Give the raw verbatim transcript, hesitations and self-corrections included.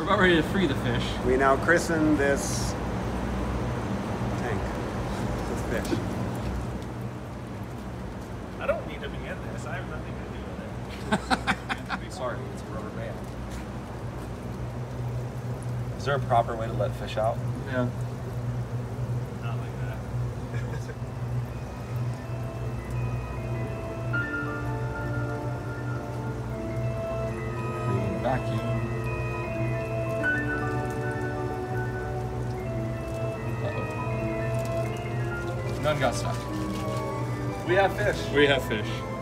We're about ready to free the fish. We now christen this tank. This fish. I don't need to be in this. I have nothing to do with it. Sorry, it's a rubber band. Is there a proper way to let fish out? Yeah. Not like that. Green vacuum. None got stuck. We have fish. We have fish.